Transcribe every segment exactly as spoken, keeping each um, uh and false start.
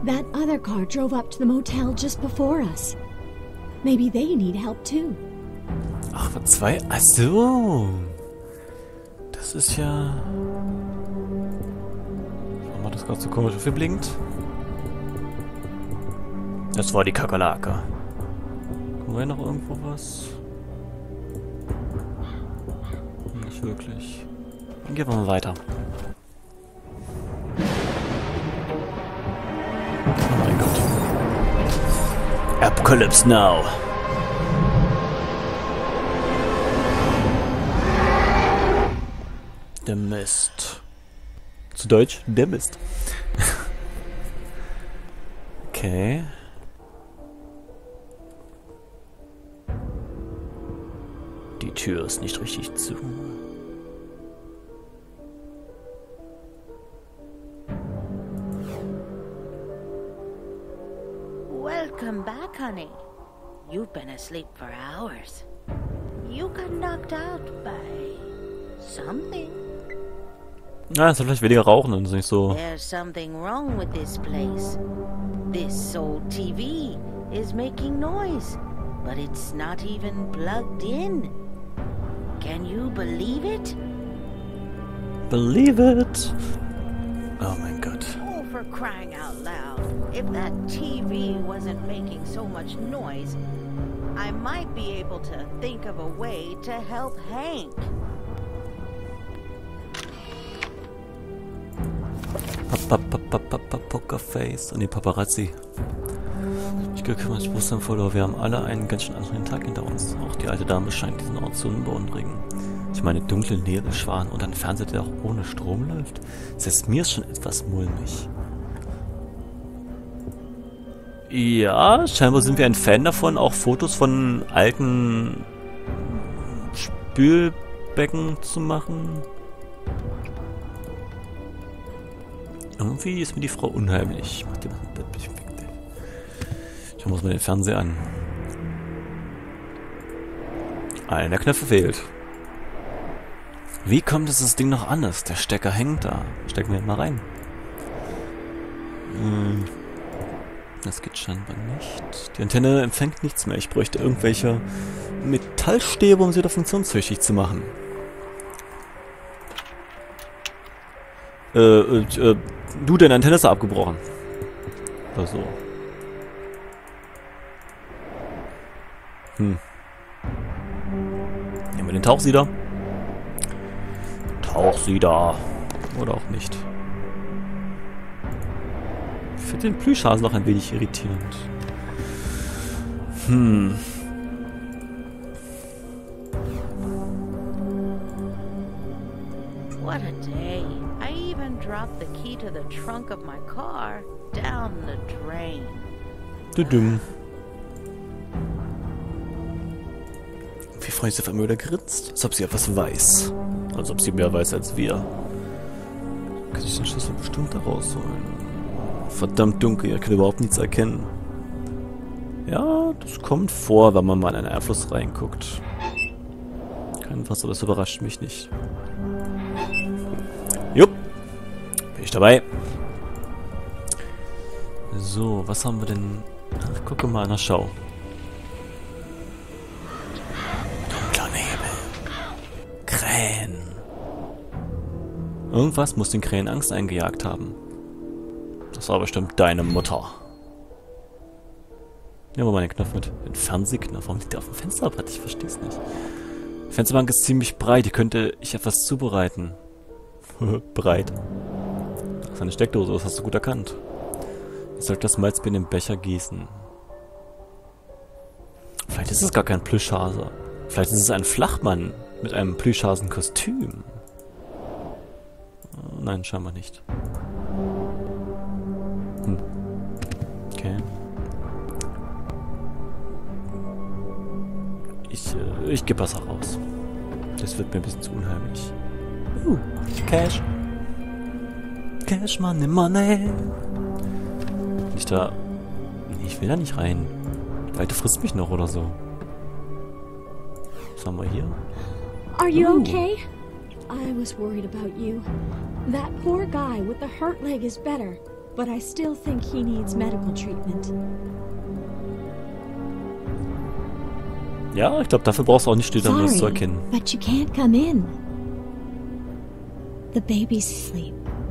That other car drove up to the motel just before us. Maybe they need help too. Ach, zwei? Ach so. Das ist ja... Warum hat das gerade so komisch aufgeblinkt? Das war die Kakerlake. Haben wir noch irgendwo was? Nicht wirklich. Dann gehen wir mal weiter. Oh mein Gott. Apocalypse Now. Der Mist. Zu Deutsch, der Mist. Okay. Die Tür ist nicht richtig zu. Welcome back, honey. You've been asleep for hours. You got knocked out by something. Ja, es soll vielleicht weniger rauchen und nicht so. There's something wrong with this place. This old T V is making noise, but it's not even plugged in. Can you believe it? Believe it. Oh mein Gott. Oh, for crying out loud. If that T V wasn't making so much noise, I might be able to think of a way to help Hank. Pokerface und die Paparazzi. Ich gekümmert, ich wusste voll, wir haben alle einen ganz schön anderen Tag hinter uns. Auch die alte Dame scheint diesen Ort zu beunruhigen. Ich meine, dunkle Nebelschwan und ein Fernseher, der auch ohne Strom läuft. Selbst mir ist schon etwas mulmig. Ja, scheinbar sind wir ein Fan davon, auch Fotos von alten Spülbecken zu machen. Irgendwie ist mir die Frau unheimlich. Macht die mal ein Bett, ich Schauen wir uns mal den Fernseher an. Einer der Knöpfe fehlt. Wie kommt es, dass das Ding noch an ist? Der Stecker hängt da. Stecken wir mal rein. Hm. Das geht scheinbar nicht. Die Antenne empfängt nichts mehr. Ich bräuchte irgendwelche Metallstäbe, um sie wieder funktionstüchtig zu machen. Äh, äh, du, deine Antenne ist abgebrochen. Oder so. Hm. Nehmen wir den Tauchsieder. Tauchsieder. Oder auch nicht. Ich finde den Plüschhasen noch ein wenig irritierend. Hm. What a day. I even dropped the key to the trunk of my car down the drain. Düdüm. Wie freundlich der Vermöder grinst, als ob sie etwas weiß. Als ob sie mehr weiß als wir. Kann ich den Schlüssel bestimmt da rausholen? Verdammt dunkel, ihr könnt überhaupt nichts erkennen. Ja, das kommt vor, wenn man mal in einen Einfluss reinguckt. Kein Wasser, das überrascht mich nicht. Jupp. Bin ich dabei. So, was haben wir denn? Ach, gucke mal, na schau. Dunkler Nebel. Krähen. Irgendwas muss den Krähen Angst eingejagt haben. Das war bestimmt deine Mutter. Ja, aber meine Knopf mit. Den Fernsehknopf. Warum liegt der auf dem Fensterbrett? Ich verstehe es nicht. Die Fensterbank ist ziemlich breit. Hier könnte ich etwas zubereiten. Breit. Das ist eine Steckdose. Das hast du gut erkannt. Ich sollte das Malzbier in den Becher gießen. Vielleicht ist es gar kein Plüschhase. Vielleicht ist es ein Flachmann mit einem Plüschhasenkostüm. Nein, scheinbar nicht. Hm. Okay. Ich, äh, ich gebe Wasser raus. Das wird mir ein bisschen zu unheimlich. Uh, Cash. Cash, money, money. Nicht da... Nee, ich will da nicht rein. Die Alte frisst mich noch oder so. Was haben wir hier? Are you Ooh. okay? I was worried about you. That poor guy with the hurt leg is better. but I still think he needs medical treatment. Ja, ich glaube, dafür brauchst du auch nicht studieren, um das zu Sorry, erkennen. but you can't come in. The baby's asleep.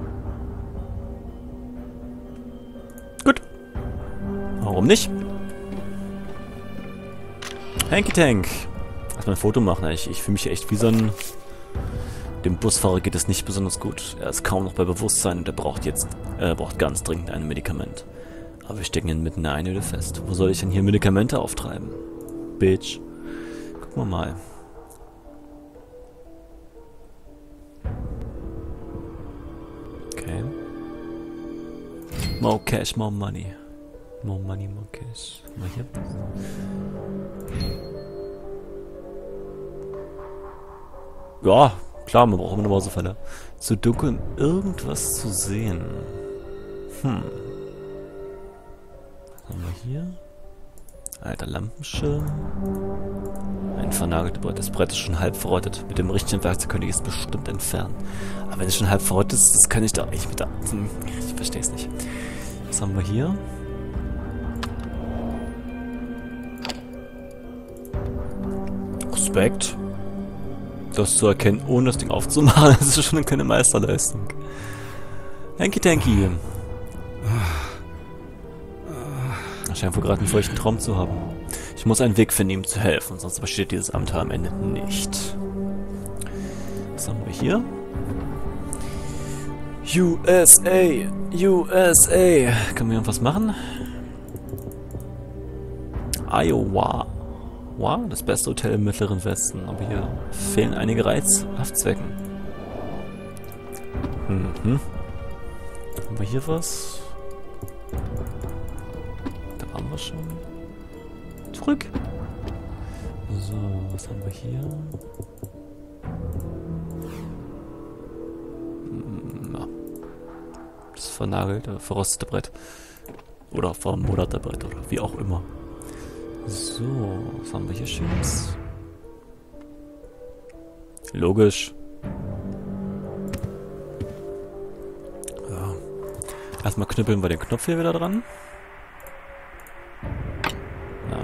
Gut. Warum nicht? Hanky Tank. Erstmal ein Foto machen. Ich, ich fühle mich echt wie so ein... Dem Busfahrer geht es nicht besonders gut. Er ist kaum noch bei Bewusstsein und er braucht jetzt... Er braucht ganz dringend ein Medikament. Aber wir stecken ihn mitten in der Einöde fest. Wo soll ich denn hier Medikamente auftreiben? Bitch. Gucken wir mal. Okay. More cash, more money. More money, more cash. Mal hier. Ja, klar, man braucht immer eine Mausefälle. Zu dunkel, um irgendwas zu sehen. Hm. Was haben wir hier? Alter Lampenschirm. Ein vernageltes Brett. Das Brett ist schon halb verrottet. Mit dem richtigen Werkzeug könnte ich es bestimmt entfernen. Aber wenn es schon halb verrottet ist, das kann ich da... Ich, da, ich verstehe es nicht. Was haben wir hier? Respekt. Das zu erkennen, ohne das Ding aufzumachen, das ist schon eine kleine Meisterleistung. Hanky Tanky. Er scheint wohl gerade einen feuchten Traum zu haben. Ich muss einen Weg finden, ihm zu helfen, sonst besteht dieses Abenteuer am Ende nicht. Was haben wir hier? U S A! U S A! Können wir irgendwas machen? Iowa. Wow, das beste Hotel im Mittleren Westen. Aber hier fehlen einige Reizhaftzwecken. Mhm. Haben wir hier was? Da waren wir schon. Zurück. So, was haben wir hier? Hm, ja. Das vernagelte, verrostete Brett. Oder vermoderte Brett oder wie auch immer. So, was haben wir hier Schönes? Logisch. Ja. Erstmal knüppeln wir den Knopf hier wieder dran. Ja.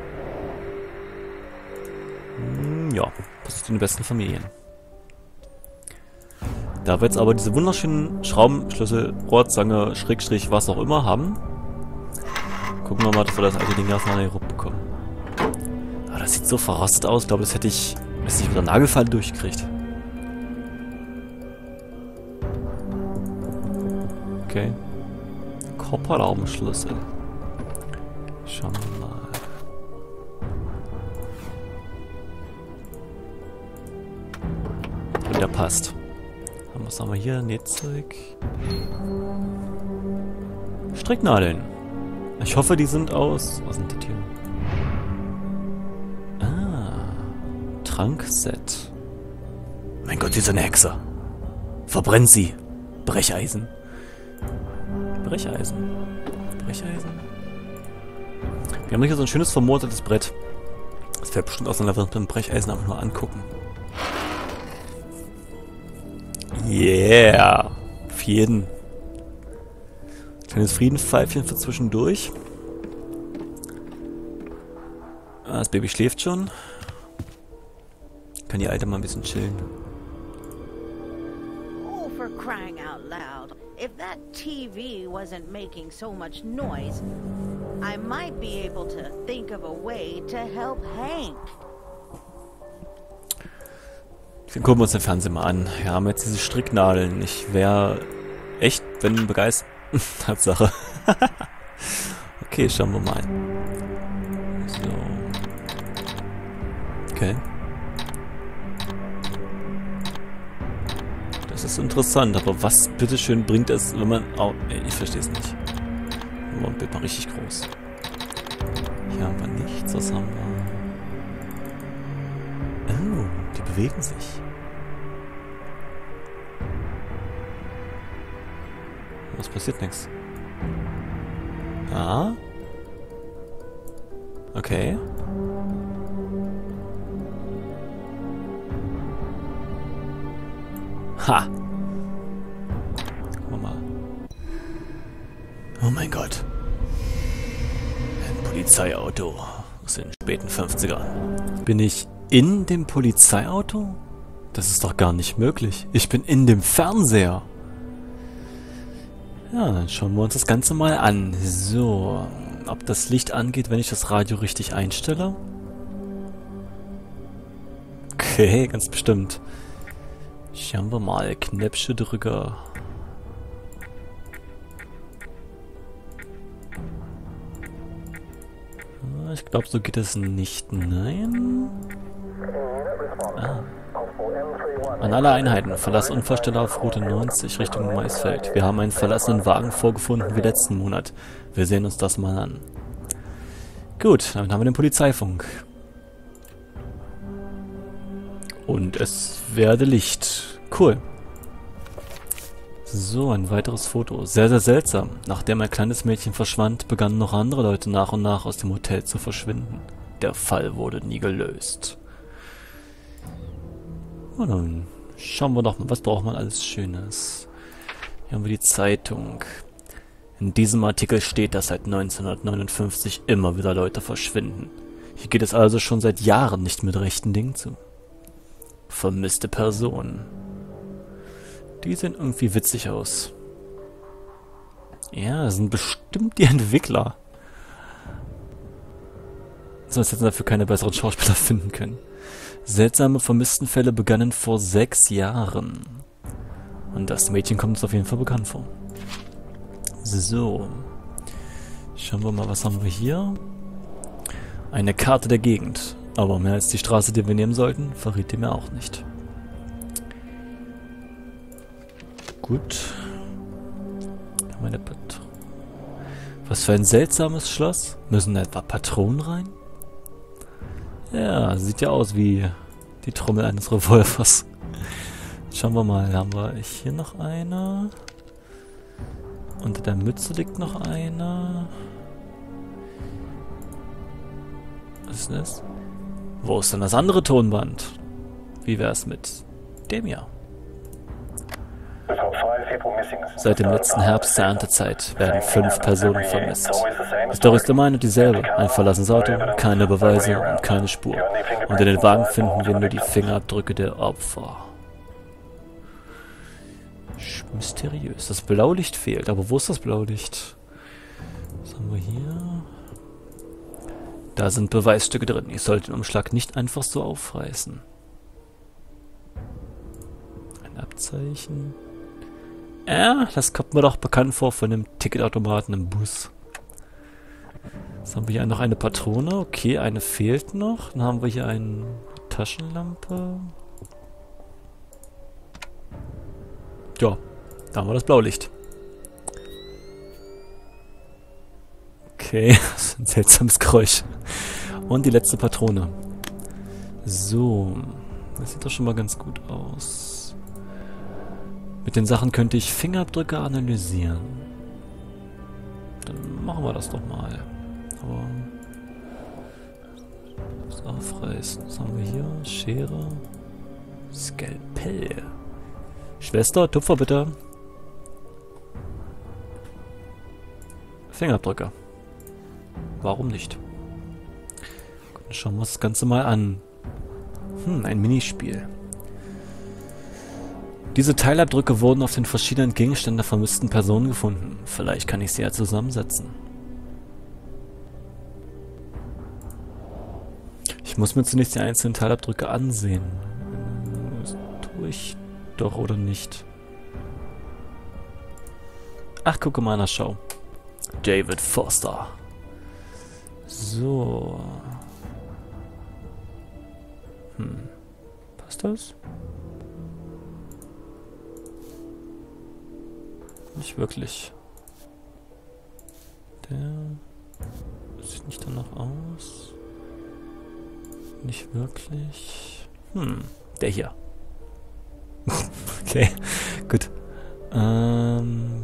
Hm, ja, das ist in den besten Familien. Da wir jetzt aber diese wunderschönen Schraubenschlüssel, Rohrzange, Schrägstrich, was auch immer haben, gucken wir mal, dass wir das alte Ding erstmal hier bekommen. Aber das sieht so verrostet aus. Ich glaube, das hätte ich, das nicht mit der Nagelfall durchgekriegt. Okay. Kopperraumschlüssel. Schauen wir mal. Und der passt. Und was haben wir hier? Nähzeug. Stricknadeln. Ich hoffe, die sind aus... Was sind das hier? Ah. Trankset. Mein Gott, sie ist eine Hexe. Verbrennt sie. Brecheisen. Brecheisen. Brecheisen. Wir haben hier so ein schönes vermodertes Brett. Das fällt bestimmt aus, wenn wir mit dem Brecheisen einfach nur angucken. Yeah. Auf jeden. Kleines Friedenspfeifchen für zwischendurch. Ah, das Baby schläft schon. Kann die Alte mal ein bisschen chillen. Oh, for crying out loud. If that T V wasn't making so much noise, I might be able to think of a way to help Hank. Dann gucken wir uns den Fernseher mal an. Wir haben jetzt diese Stricknadeln. Ich wäre echt, wenn begeistert... Tatsache. Okay, schauen wir mal. So. Okay. Das ist interessant, aber was bitteschön bringt es, wenn man... Oh, ey, ich verstehe es nicht. Oh, ein Bild mal richtig groß. Hier haben wir nichts. Was haben wir? Oh, die bewegen sich. Was passiert nichts? Ah. Okay. Ha. Gucken wir mal. mein Gott. Ein Polizeiauto aus den späten fünfzigern. Bin ich in dem Polizeiauto? Das ist doch gar nicht möglich. Ich bin in dem Fernseher. Ja, dann schauen wir uns das Ganze mal an. So, ob das Licht angeht, wenn ich das Radio richtig einstelle? Okay, ganz bestimmt. Schauen wir mal. Knöpfchen drücken. Ich glaube, so geht es nicht. Nein. Ah. An alle Einheiten, Verlass Unfallstelle auf Route neunzig Richtung Maisfeld. Wir haben einen verlassenen Wagen vorgefunden wie letzten Monat. Wir sehen uns das mal an. Gut, dann haben wir den Polizeifunk. Und es werde Licht. Cool. So, ein weiteres Foto. Sehr, sehr seltsam. Nachdem ein kleines Mädchen verschwand, begannen noch andere Leute nach und nach aus dem Hotel zu verschwinden. Der Fall wurde nie gelöst. Und dann schauen wir doch mal, was braucht man alles Schönes. Hier haben wir die Zeitung. In diesem Artikel steht, dass seit neunzehnhundertneunundfünfzig immer wieder Leute verschwinden. Hier geht es also schon seit Jahren nicht mit rechten Dingen zu. Vermisste Personen. Die sehen irgendwie witzig aus. Ja, das sind bestimmt die Entwickler. Sonst hätten sie dafür keine besseren Schauspieler finden können. Seltsame Vermisstenfälle begannen vor sechs Jahren. Und das Mädchen kommt uns auf jeden Fall bekannt vor. So. Schauen wir mal, was haben wir hier? Eine Karte der Gegend. Aber mehr als die Straße, die wir nehmen sollten, verrät die mir auch nicht. Gut. Meine Pat- Was für ein seltsames Schloss. Müssen da etwa Patronen rein? Ja, sieht ja aus wie die Trommel eines Revolvers. Schauen wir mal, haben wir hier noch eine. Unter der Mütze liegt noch eine. Was ist das? Wo ist denn das andere Tonband? Wie wär's mit dem hier? Seit dem letzten Herbst der Erntezeit werden fünf Personen vermisst. Die Story ist immer eine und dieselbe. Ein verlassenes Auto, keine Beweise und keine Spur. Und in den Wagen finden wir nur die Fingerabdrücke der Opfer. Mysteriös. Das Blaulicht fehlt. Aber wo ist das Blaulicht? Was haben wir hier? Da sind Beweisstücke drin. Ich sollte den Umschlag nicht einfach so aufreißen. Ein Abzeichen. Ja, das kommt mir doch bekannt vor von dem Ticketautomaten im Bus. Jetzt haben wir hier noch eine Patrone. Okay, eine fehlt noch. Dann haben wir hier eine Taschenlampe. Ja, da haben wir das Blaulicht. Okay, das ist ein seltsames Geräusch. Und die letzte Patrone. So, das sieht doch schon mal ganz gut aus. Mit den Sachen könnte ich Fingerabdrücke analysieren. Dann machen wir das doch mal. Aber das aufreißen. Was haben wir hier? Schere. Skalpell. Schwester, Tupfer bitte. Fingerabdrücke. Warum nicht? Dann schauen wir uns das Ganze mal an. Hm, ein Minispiel. Diese Teilabdrücke wurden auf den verschiedenen Gegenständen der vermissten Personen gefunden. Vielleicht kann ich sie ja zusammensetzen. Ich muss mir zunächst die einzelnen Teilabdrücke ansehen. Das tue ich doch, oder nicht? Ach, gucke mal nach Schau. David Foster. So. Hm. Passt das? Nicht wirklich. Der sieht nicht danach aus. Nicht wirklich. Hm, der hier. Okay, gut. Ähm.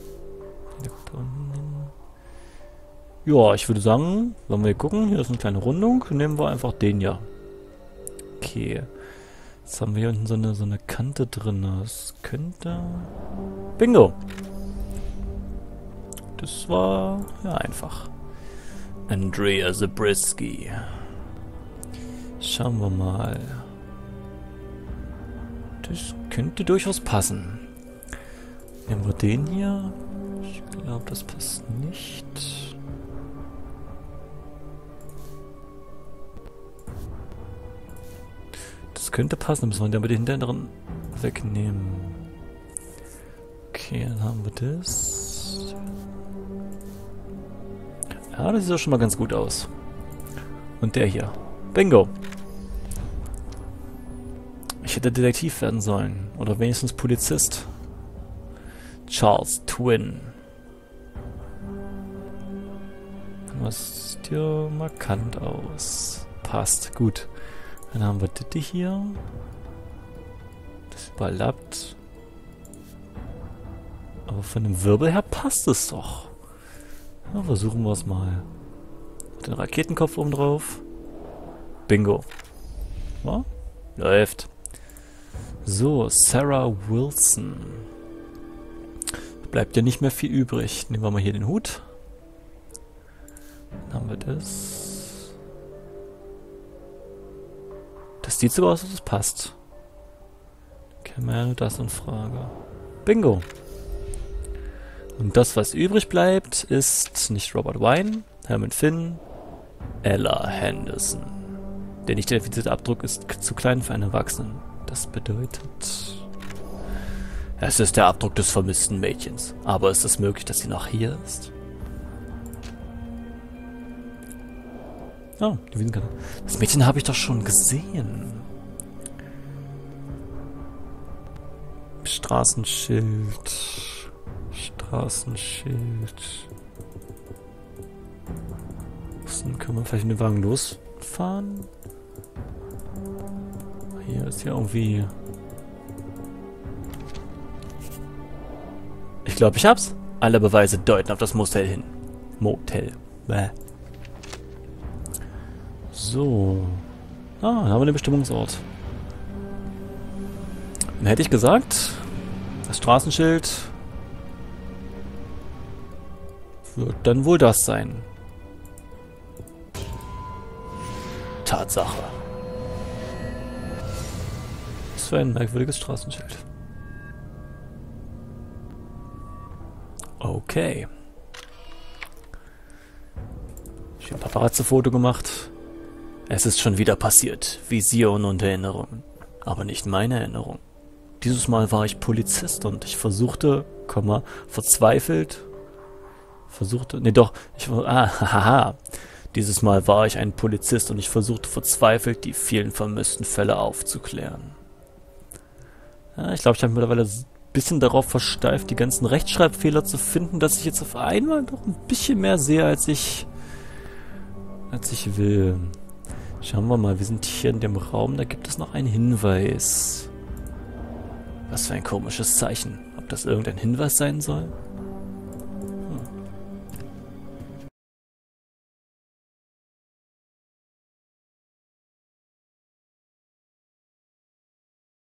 Ja, ich würde sagen, wenn wir hier gucken, hier ist eine kleine Rundung, nehmen wir einfach den hier. Okay. Jetzt haben wir hier unten so eine, so eine Kante drin. Das könnte... Bingo! Das war ja einfach. Andrea Zabriskie. Schauen wir mal. Das könnte durchaus passen. Nehmen wir den hier. Ich glaube, das passt nicht. Das könnte passen, dann müssen wir den aber den hinteren wegnehmen. Okay, dann haben wir das. Ja, das sieht doch schon mal ganz gut aus. Und der hier. Bingo! Ich hätte Detektiv werden sollen. Oder wenigstens Polizist. Charles Twin. Was sieht hier markant aus. Passt, gut. Dann haben wir das hier. Das überlappt. Aber von dem Wirbel her passt es doch. Ja, versuchen wir es mal. Den Raketenkopf oben drauf. Bingo. Ja, läuft. So, Sarah Wilson. Bleibt ja nicht mehr viel übrig. Nehmen wir mal hier den Hut. Dann haben wir das. Das sieht so aus, dass es passt. Käme ja nur das in Frage. Bingo. Und das, was übrig bleibt, ist nicht Robert Wine, Herman Finn, Ella Henderson. Der nicht identifizierte Abdruck ist zu klein für einen Erwachsenen. Das bedeutet... Es ist der Abdruck des vermissten Mädchens. Aber ist es möglich, dass sie noch hier ist? Oh, die Visitenkarte. Das Mädchen habe ich doch schon gesehen. Straßenschild. Straßenschild. Dann können wir vielleicht in den Wagen losfahren. Hier ist ja irgendwie... Ich glaube, ich hab's. Alle Beweise deuten auf das Motel hin. Motel. Bäh. So. Ah, dann haben wir den Bestimmungsort. Dann hätte ich gesagt, das Straßenschild wird dann wohl das sein. Tatsache. Was für ein merkwürdiges Straßenschild. Okay. Ich habe ein Paparazzi-Foto gemacht. Es ist schon wieder passiert. Vision und Erinnerungen. Aber nicht meine Erinnerung. Dieses Mal war ich Polizist und ich versuchte, Komma, verzweifelt, versuchte, nee doch, ich, ah, haha. Dieses Mal war ich ein Polizist und ich versuchte verzweifelt, die vielen vermissten Fälle aufzuklären. Ja, ich glaube, ich habe mittlerweile ein bisschen darauf versteift, die ganzen Rechtschreibfehler zu finden, dass ich jetzt auf einmal doch ein bisschen mehr sehe, als ich, als ich will. Schauen wir mal, wir sind hier in dem Raum, da gibt es noch einen Hinweis. Was für ein komisches Zeichen. Ob das irgendein Hinweis sein soll?